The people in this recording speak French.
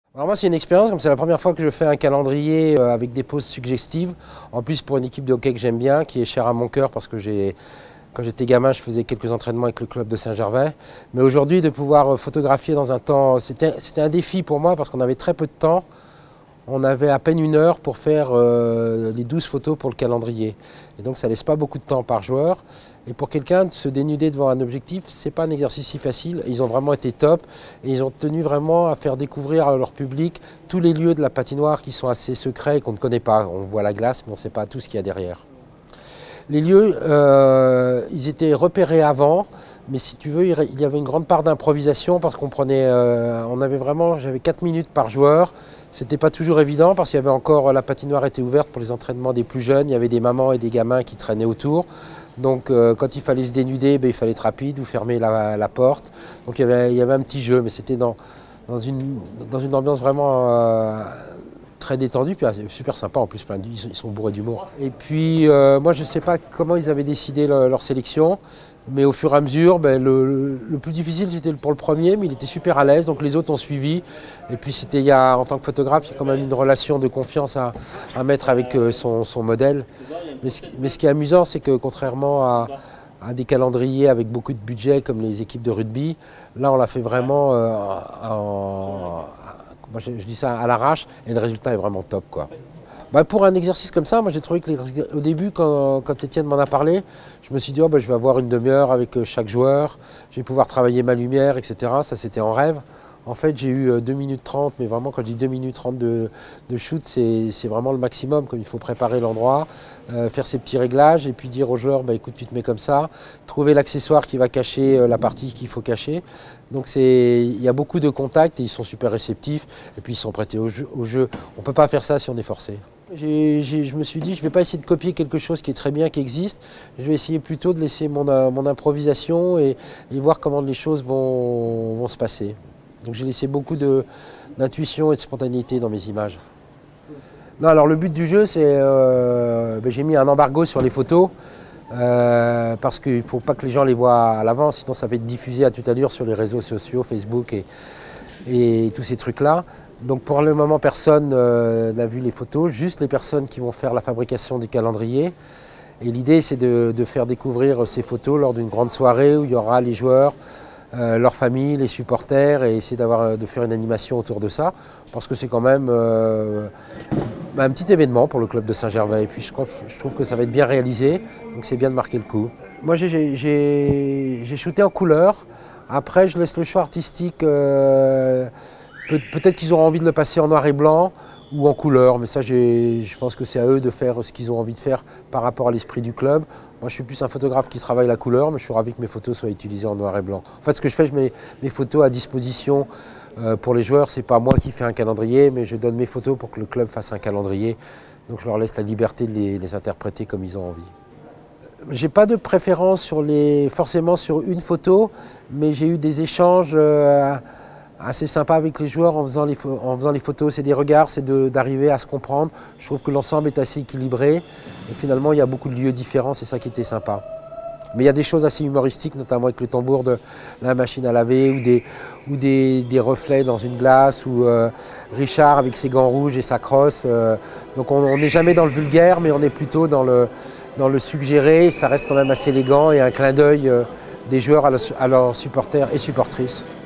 Alors moi c'est une expérience, comme c'est la première fois que je fais un calendrier avec des poses suggestives. En plus pour une équipe de hockey que j'aime bien, qui est chère à mon cœur parce que quand j'étais gamin je faisais quelques entraînements avec le club de Saint-Gervais. Mais aujourd'hui de pouvoir photographier dans un temps, c'était un défi pour moi parce qu'on avait très peu de temps. On avait à peine une heure pour faire les 12 photos pour le calendrier. Et donc ça ne laisse pas beaucoup de temps par joueur. Et pour quelqu'un de se dénuder devant un objectif, ce n'est pas un exercice si facile. Ils ont vraiment été top et ils ont tenu vraiment à faire découvrir à leur public tous les lieux de la patinoire qui sont assez secrets et qu'on ne connaît pas. On voit la glace, mais on ne sait pas tout ce qu'il y a derrière. Les lieux, ils étaient repérés avant, mais si tu veux, il y avait une grande part d'improvisation parce qu'on prenait, j'avais 4 minutes par joueur. C'était pas toujours évident parce qu'il y avait encore, la patinoire était ouverte pour les entraînements des plus jeunes. Il y avait des mamans et des gamins qui traînaient autour. Donc quand il fallait se dénuder, il fallait être rapide ou fermer la porte. Donc il y avait un petit jeu, mais c'était dans une ambiance vraiment très détendue, puis super sympa en plus, ils sont bourrés d'humour. Et puis moi je ne sais pas comment ils avaient décidé leur sélection, mais au fur et à mesure, le plus difficile c'était pour le premier, mais il était super à l'aise, donc les autres ont suivi. Et puis en tant que photographe, il y a quand même une relation de confiance à mettre avec son modèle. Mais ce qui est amusant, c'est que contrairement à des calendriers avec beaucoup de budget comme les équipes de rugby, là on l'a fait vraiment moi, je dis ça à l'arrache et le résultat est vraiment top, quoi. Pour un exercice comme ça, moi j'ai trouvé que au début, quand Étienne m'en a parlé, je me suis dit je vais avoir une demi-heure avec chaque joueur, je vais pouvoir travailler ma lumière, etc. Ça c'était en rêve. En fait j'ai eu 2 minutes 30, mais vraiment quand je dis 2 minutes 30 de shoot, c'est vraiment le maximum, comme il faut préparer l'endroit, faire ses petits réglages et puis dire aux joueurs écoute tu te mets comme ça, trouver l'accessoire qui va cacher la partie qu'il faut cacher. Donc il y a beaucoup de contacts et ils sont super réceptifs et puis ils sont prêtés au jeu. On ne peut pas faire ça si on est forcé. Je me suis dit, je ne vais pas essayer de copier quelque chose qui est très bien, qui existe. Je vais essayer plutôt de laisser mon improvisation et voir comment les choses vont se passer. Donc j'ai laissé beaucoup d'intuition et de spontanéité dans mes images. Non, alors le but du jeu, c'est j'ai mis un embargo sur les photos parce qu'il ne faut pas que les gens les voient à l'avance, sinon ça va être diffusé à toute allure sur les réseaux sociaux, Facebook et tous ces trucs-là. Donc pour le moment, personne n'a vu les photos, juste les personnes qui vont faire la fabrication du calendrier. Et l'idée, c'est de faire découvrir ces photos lors d'une grande soirée où il y aura les joueurs, leurs familles, les supporters, et essayer de faire une animation autour de ça, parce que c'est quand même un petit événement pour le club de Saint-Gervais. Et puis je trouve que ça va être bien réalisé, donc c'est bien de marquer le coup. Moi j'ai shooté en couleur, après je laisse le choix artistique, peut-être qu'ils auront envie de le passer en noir et blanc, ou en couleur, mais ça je pense que c'est à eux de faire ce qu'ils ont envie de faire par rapport à l'esprit du club. Moi je suis plus un photographe qui travaille la couleur, mais je suis ravi que mes photos soient utilisées en noir et blanc. En fait ce que je fais, je mets mes photos à disposition pour les joueurs, c'est pas moi qui fais un calendrier, mais je donne mes photos pour que le club fasse un calendrier. Donc je leur laisse la liberté de les interpréter comme ils ont envie. J'ai pas de préférence forcément sur une photo, mais j'ai eu des échanges assez sympa avec les joueurs en faisant les photos. C'est des regards, c'est d'arriver à se comprendre. Je trouve que l'ensemble est assez équilibré. Et finalement, il y a beaucoup de lieux différents, c'est ça qui était sympa. Mais il y a des choses assez humoristiques, notamment avec le tambour de la machine à laver ou des reflets dans une glace, ou Richard avec ses gants rouges et sa crosse. Donc on n'est jamais dans le vulgaire, mais on est plutôt dans le suggéré. Ça reste quand même assez élégant et un clin d'œil des joueurs à leurs supporters et supportrices.